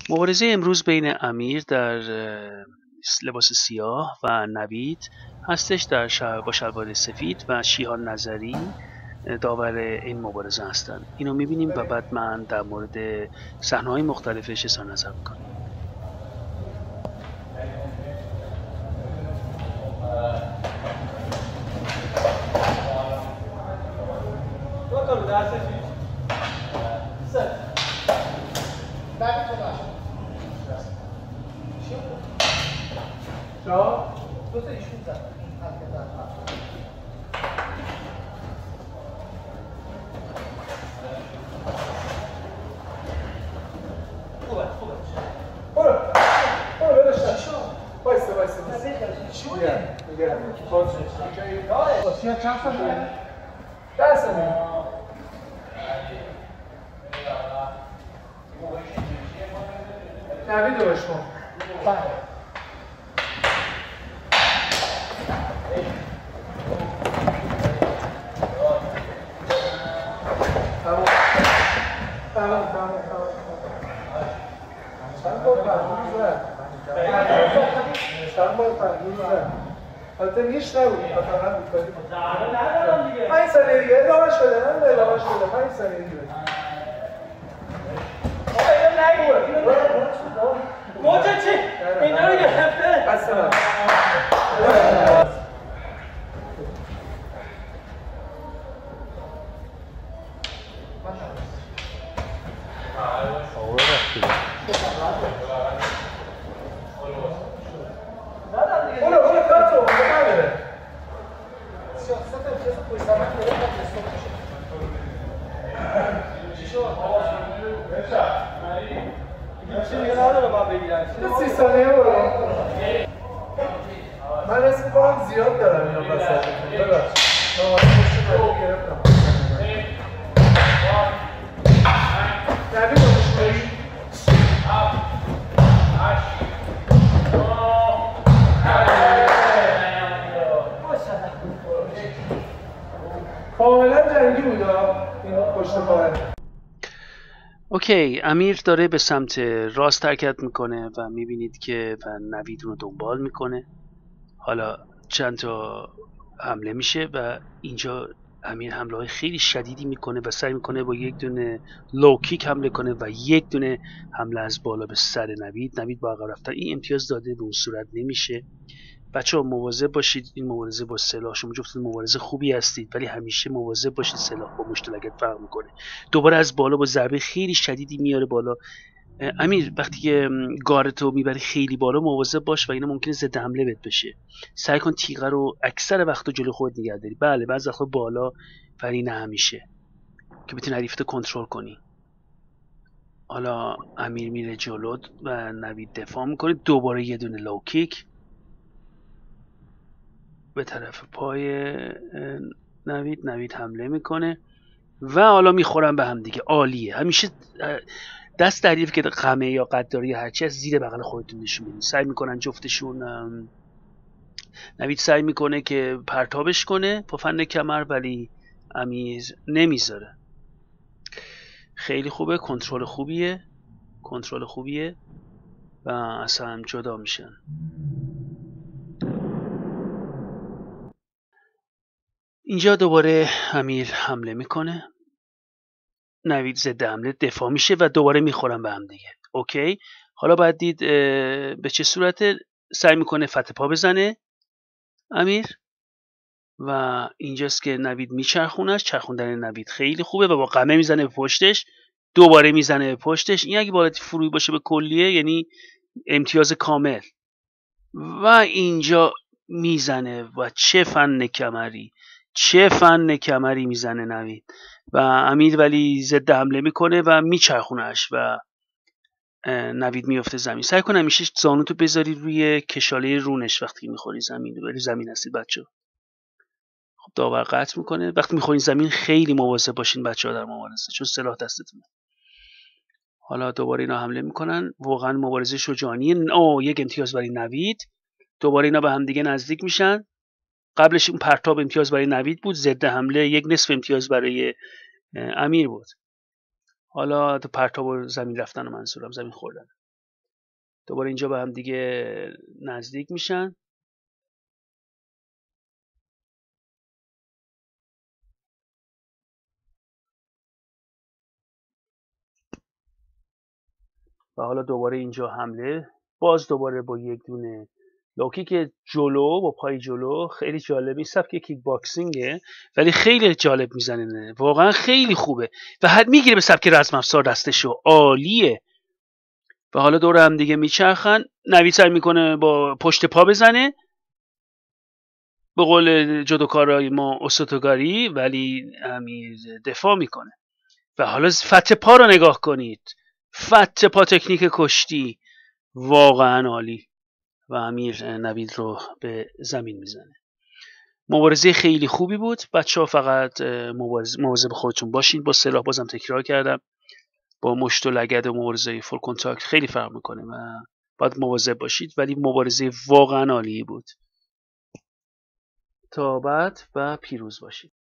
مبارزه امروز بین امیر در لباس سیاه و نوید هستش با شلوار سفید و شیهان نظری داور این مبارزه هستند. اینو میبینیم و بعد من در مورد صحنه‌های مختلفش اظهار نظر میکنم. نوید رو بشمون البته نیش نبود فقط میکنیم 5 ثانیه دیگه ادامهش بده من ادامهش بده 5 ثانیه دیگه موجه چی؟ اینا رو گرفته اصلا من اسم میکنم زیاد دارم اینا بسید نبید رو مشتری کاملا جنگی بود این پشت پاره. اوکی، امیر داره به سمت راست حرکت میکنه و میبینید که نوید رو دنبال میکنه. حالا چند تا حمله میشه و اینجا امیر حمله های خیلی شدیدی میکنه و سعی میکنه با یک دونه لوکیک حمله کنه و یک دونه حمله از بالا به سر نوید با عقب رفتن این امتیاز داده به اون صورت نمیشه. بچه‌ها مواظب باشید، این مبارزه با سلاح، شما جفتتون مبارزه خوبی هستید ولی همیشه مواظب باشید، سلاح با مشتلکت فرق میکنه. دوباره از بالا با ضربه خیلی شدیدی میاره بالا. امیر وقتی که گارتو میبری خیلی بالا مواظب باش و اینا ممکنه ضد حمله بهت بشه. سعی کن تیغه رو اکثر وقتا جلو خودت نگه داری. بله بعضی وقتا بالا ولی نه همیشه، که بتونی حریفتو کنترل کنی. حالا امیر میره جلو و نوید دفاع میکنه. دوباره یه دونه لو کیک به طرف پای نوید حمله میکنه و حالا میخورن به هم دیگه. عالیه. همیشه دست در که قمه یا قداری هرچی از زیر بغل خودتون نشون بدید. سعی میکنن جفتشون، نوید سعی میکنه که پرتابش کنه پفند کمر ولی امیر نمیذاره. خیلی خوبه، کنترل خوبیه و اصلا جدا میشن. اینجا دوباره امیر حمله میکنه، نوید ضد حمله دفاع میشه و دوباره میخورن به هم دیگه. اوکی، حالا باید دید به چه صورت سعی میکنه فتح پا بزنه امیر و اینجاست که نوید میچرخونش. چرخوندن نوید خیلی خوبه و با قمه میزنه به پشتش، دوباره میزنه به پشتش. این اگه بالات فروی باشه به کلیه یعنی امتیاز کامل. و اینجا میزنه و چه فن کمری میزنه نوید و امیر ولی ضد حمله میکنه و میچرخونش و نوید میفته زمین. سعی کن همیشه زانوتو بذاری روی کشاله رونش وقتی میخوری زمین. ولی زمین هستید بچه. خب داور قطع میکنه. وقتی میخورین زمین خیلی مواظب باشین بچه‌ها در مبارزه، چون سلاح دستتونه. حالا دوباره اینا حمله میکنن. واقعا مبارزه شجاعانیه. یک امتیاز برای نوید. دوباره اینا به هم دیگه نزدیک میشن. قبلش اون پرتاب امتیاز برای نوید بود، ضد حمله یک نصف امتیاز برای امیر بود. حالا تو پرتاب و زمین رفتن و منظورم زمین خوردن. دوباره اینجا به هم دیگه نزدیک میشن. و حالا دوباره اینجا حمله، باز دوباره با یک دونه لوکی که جلو با پای جلو. خیلی جالب این سبک کیک باکسینگه ولی خیلی جالب میزنه، واقعا خیلی خوبه و حد میگیره به سبک رزم افزار دستشو، عالیه. و حالا دور هم دیگه میچرخن. نوید سعی میکنه با پشت پا بزنه به قول جودوکارای ما اوسوتوگاری، ولی امیر دفاع میکنه. و حالا فت پا رو نگاه کنید، فت پا تکنیک کشتی واقعا عالی و امیر نوید رو به زمین میزنه. مبارزه خیلی خوبی بود بچه ها، فقط مواظب خودتون باشین. با سلاح بازم تکرار کردم، با مشت و لگد و مبارزه فول کنتاکت خیلی فرق میکنه و باید مواظب باشید، ولی مبارزه واقعا عالی بود. تا بعد و پیروز باشید.